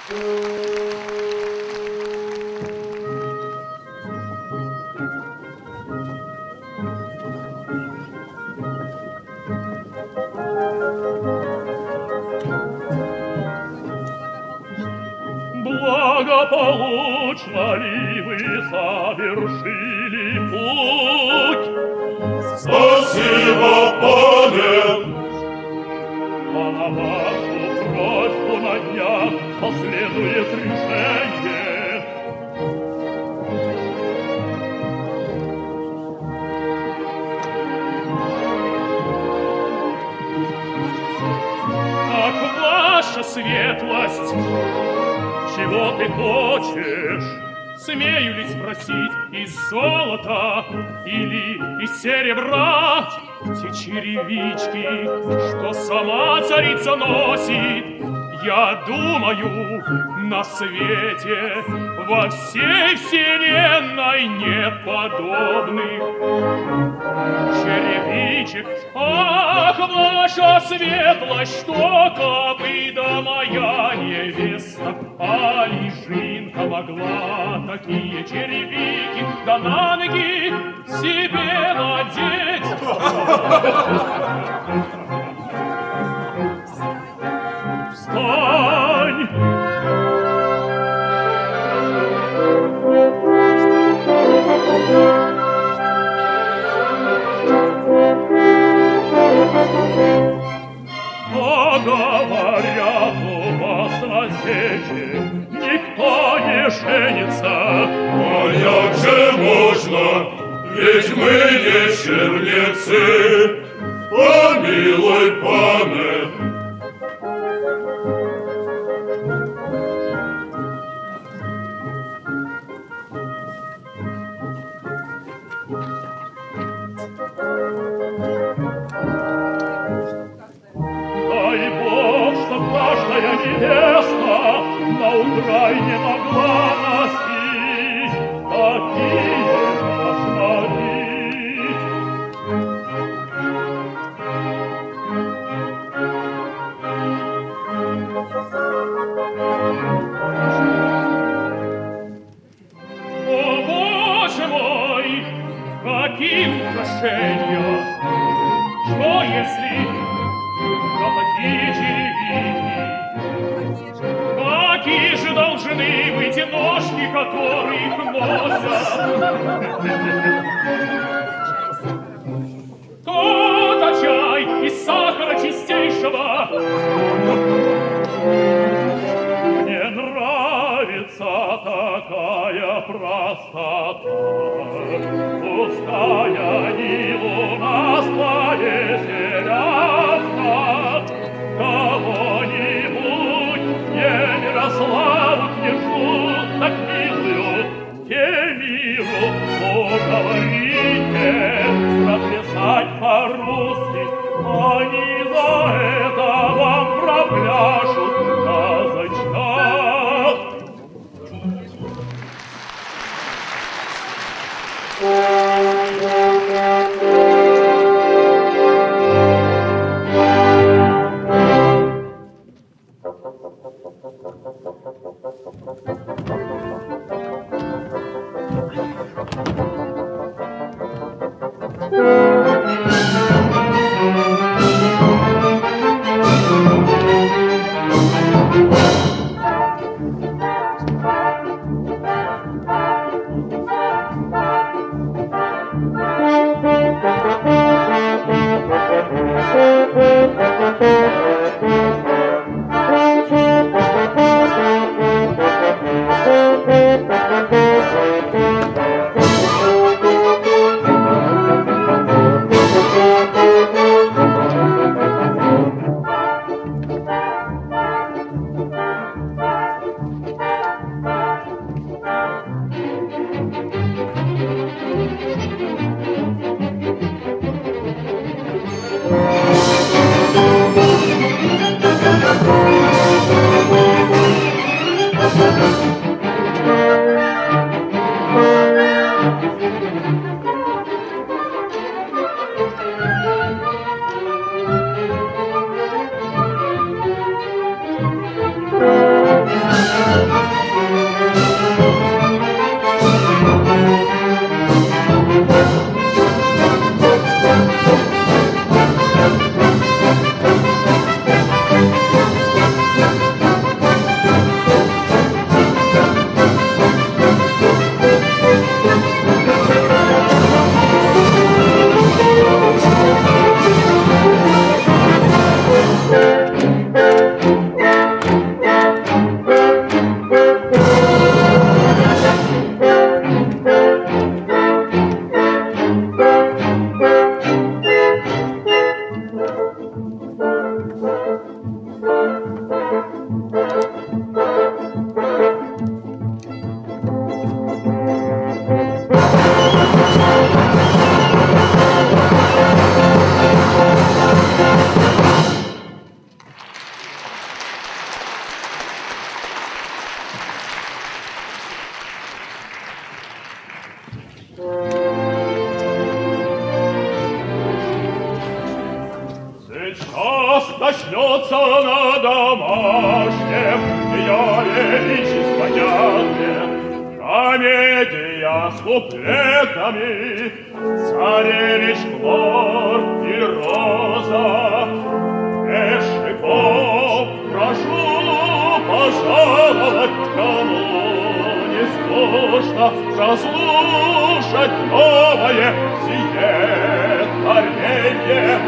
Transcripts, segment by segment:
Благополучно ли вы совершили путь? Спасибо, пане! А на вашу просьбу на днях последует решение. Ах, ваша светлость! Чего ты хочешь? Смею ли спросить, из золота или из серебра? Те черевички, что сама царица носит, я думаю, на свете во всей вселенной нет подобных черевичек. Ах, ваша светлость, что копыта моя невеста, а лежинка могла такие черевики да на ноги себе надеть. Встань! А говорят, у вас на сече никто не женится. А як же можно? Ведь мы не чернецы. Помилуй, пане. Дай Бог, чтоб каждая невеста на Украине могла носить такие кошмары. О, Боже мой, какие украшения! Что если на такие черевики? Какие же должны быть ножки, которые их носят? То-то чай из сахара чистейшего. Мне нравится такая простота. Пустая Ниву нас повеселятся. Кого-нибудь не Мирославу княжу, так милую Темиру уговорите проплясать по-русски. Они за это вам пропляшут казачка. Сейчас начнется на домашнем Ее величество ясное комедия с куплетами, царевич Клор и Роза. Эшиков прошу пожаловать, кому не скучно прослушать новое сие творенье.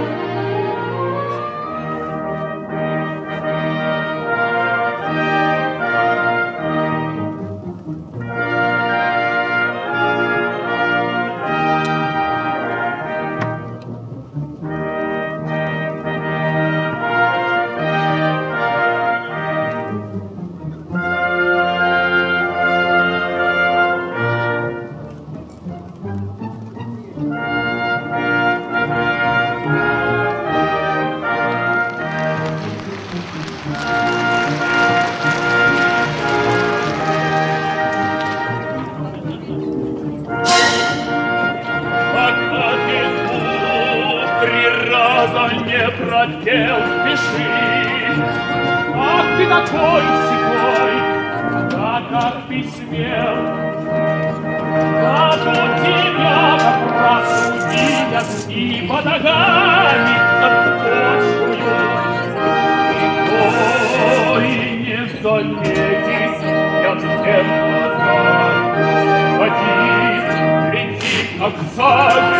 Не протел спешить. Ах, ты такой сякой, да как ты смел, как у тебя как раз увидят и под ногами отпочую. И не заметить, я всем глаза садись, лети, как садись.